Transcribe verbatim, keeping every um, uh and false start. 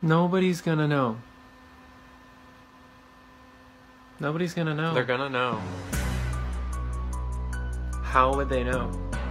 Nobody's gonna know. Nobody's gonna know. They're gonna know. How would they know?